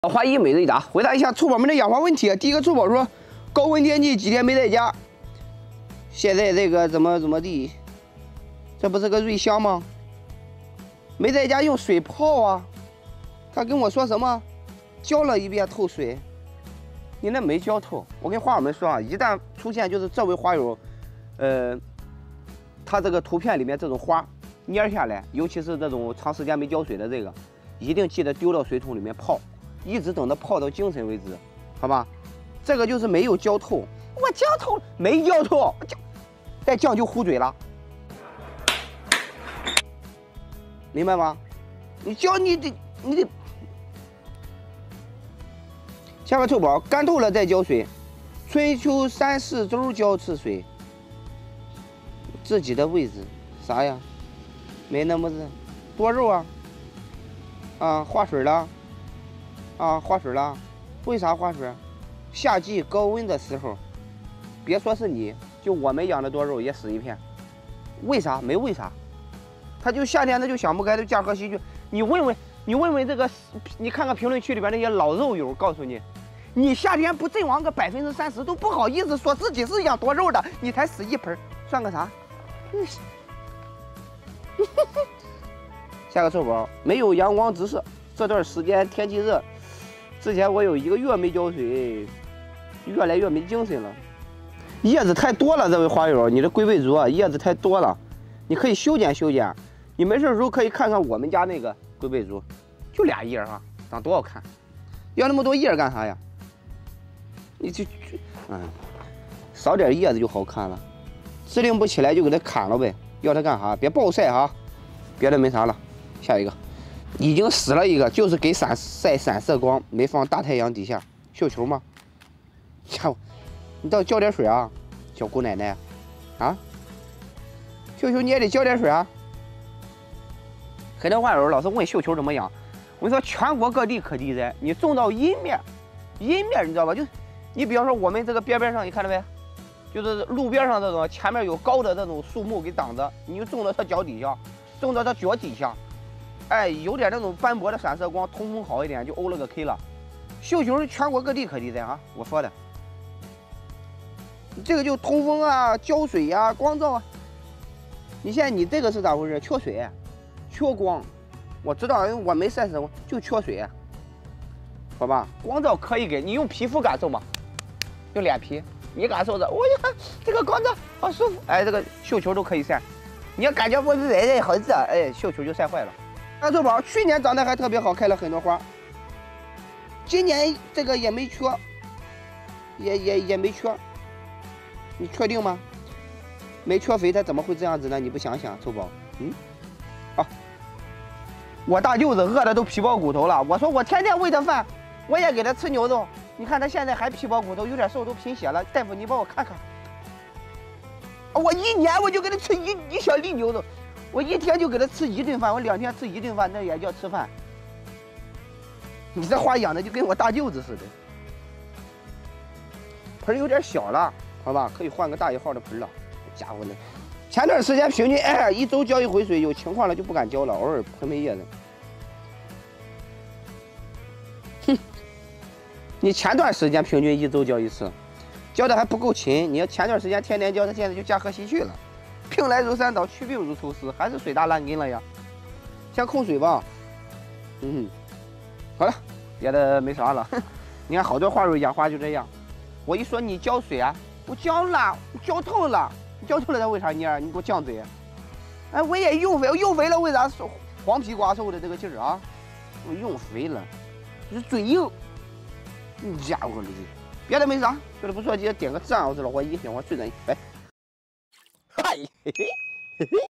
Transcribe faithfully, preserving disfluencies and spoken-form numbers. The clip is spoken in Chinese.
话一每日一答，回答一下臭宝们的养花问题。第一个臭宝说，高温天气几天没在家，现在这个怎么怎么地，这不是个瑞香吗？没在家用水泡啊。他跟我说什么？浇了一遍透水，你那没浇透。我跟花友们说啊，一旦出现就是这位花友，呃，他这个图片里面这种花蔫下来，尤其是这种长时间没浇水的这个，一定记得丢到水桶里面泡。 一直等它泡到精神为止，好吧？这个就是没有浇透，我浇透了，没浇透，浇，再浇就糊嘴了，明白吗？你浇你得你得，下个臭宝干透了再浇水，春秋三四周浇次水，自己的位置啥呀？没那么热，多肉啊，啊化水了。 啊，化水了，为啥化水？夏季高温的时候，别说是你，就我们养的多肉也死一片。为啥？没为啥，他就夏天他就想不开，就驾鹤西去。你问问，你问问这个，你看看评论区里边那些老肉友，告诉你，你夏天不阵亡个百分之三十都不好意思说自己是养多肉的，你才死一盆，算个啥？嗯、下个臭宝没有阳光直射，这段时间天气热。 之前我有一个月没浇水，越来越没精神了。叶子太多了，这位花友，你的龟背竹啊，叶子太多了，你可以修剪修剪。你没事的时候可以看看我们家那个龟背竹，就俩叶啊，长多好看。要那么多叶干啥呀？你就，嗯，少点叶子就好看了。支棱不起来就给它砍了呗，要它干啥？别暴晒哈，别的没啥了。下一个。 已经死了一个，就是给闪晒散射光，没放大太阳底下。绣球吗？家伙，你倒浇点水啊，小姑奶奶，啊！绣球你也得浇点水啊。很多网友老是问绣球怎么养，我跟你说，全国各地可地栽，你种到阴面，阴面你知道吧？就你比方说我们这个边边上，你看到没？就是路边上这种，前面有高的这种树木给挡着，你就种到它脚底下，种到它脚底下。 哎，有点那种斑驳的散射光，通风好一点，就 O 了个 K 了。绣球是全国各地可地栽啊，我说的。这个就通风啊、浇水呀、啊、光照啊。你现在你这个是咋回事？缺水，缺光。我知道，因为我没晒死光，就缺水。好吧，光照可以给你用皮肤感受嘛，用脸皮，你感受着，我一看这个光照好舒服。哎，这个绣球都可以晒。你要感觉不是人好热，哎，绣球就晒坏了。 大臭宝去年长得还特别好，开了很多花。今年这个也没缺，也也也没缺。你确定吗？没缺肥，它怎么会这样子呢？你不想想，臭宝，嗯，啊，我大舅子饿的都皮包骨头了。我说我天天喂他饭，我也给他吃牛肉。你看他现在还皮包骨头，有点瘦，都贫血了。大夫，你帮我看看。我一年我就给他吃一一小粒牛肉。 我一天就给他吃一顿饭，我两天吃一顿饭，那也叫吃饭。你这花养的就跟我大舅子似的，盆有点小了，好吧，可以换个大一号的盆了。家伙呢，前段时间平均哎一周浇一回水，有情况了就不敢浇了，偶尔喷喷叶子。哼，你前段时间平均一周浇一次，浇的还不够勤。你要前段时间天天浇，他现在就驾鹤西去了。 病来如山倒，去病如抽丝，还是水大烂根了呀。先控水吧。嗯，好了，别的没啥了。你看好多花友养花就这样，我一说你浇水啊，我浇了，浇透了，你浇透了它为啥蔫？你给我犟嘴。哎，我也用肥，我用肥了，为啥黄皮瓜瘦的这个劲儿啊？我用肥了，就是嘴硬。你家伙的，别的没啥，别的不说，记得点个赞，我是老花一，养花最专业，拜。 嗨，嘿嘿，嘿嘿。